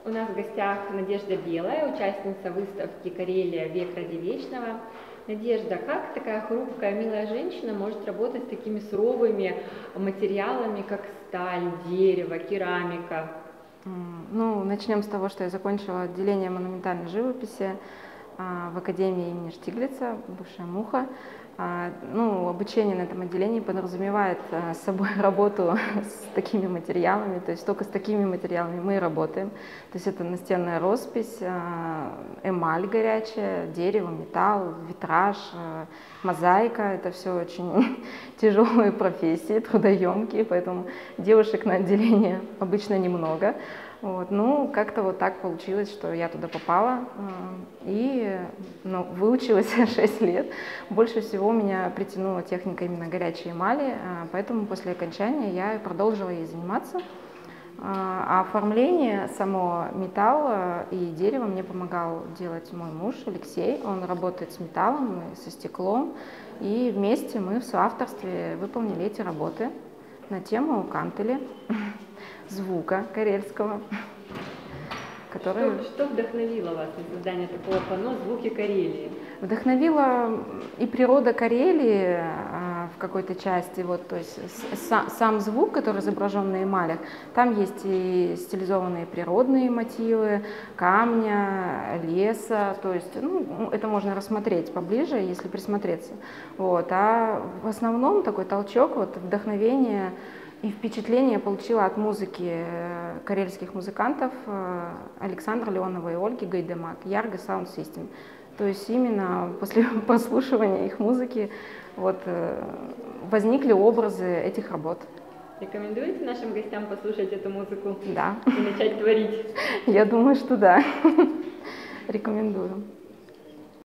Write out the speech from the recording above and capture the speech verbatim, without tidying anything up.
У нас в гостях Надежда Белая, участница выставки «Карелия. Век ради вечного». Надежда, как такая хрупкая, милая женщина может работать с такими суровыми материалами, как сталь, дерево, керамика? Ну, начнем с того, что я закончила отделение монументальной живописи а, в Академии имени Штиглица, бывшая МУХа. А, ну, обучение на этом отделении подразумевает а, с собой работу с такими материалами, то есть только с такими материалами мы и работаем. То есть это настенная роспись, а, эмаль горячая, дерево, металл, витраж, а, мозаика. Это все очень тяжелые профессии, трудоемкие, поэтому девушек на отделение обычно немного. Вот. Ну, как-то вот так получилось, что я туда попала и ну, выучилась шесть лет. Больше всего меня притянула техника именно горячей эмали, поэтому после окончания я продолжила ей заниматься. А оформление само металла и дерева мне помогал делать мой муж Алексей. Он работает с металлом и со стеклом, и вместе мы в соавторстве выполнили эти работы на тему кантели, звука карельского. Который... Что, что вдохновило вас на создание такого панно «Звуки Карелии»? Вдохновила и природа Карелии а, в какой-то части, вот, то есть сам, сам звук, который изображен на эмалях, там есть и стилизованные природные мотивы, камня, леса, то есть ну, это можно рассмотреть поближе, если присмотреться. Вот. А в основном такой толчок, вот, вдохновение и впечатление я получила от музыки карельских музыкантов Александра Леонова и Ольги Гайдамак, Ярго Sound System. То есть именно после прослушивания их музыки вот, возникли образы этих работ. Рекомендуете нашим гостям послушать эту музыку? Да. И начать творить? Я думаю, что да. Рекомендую.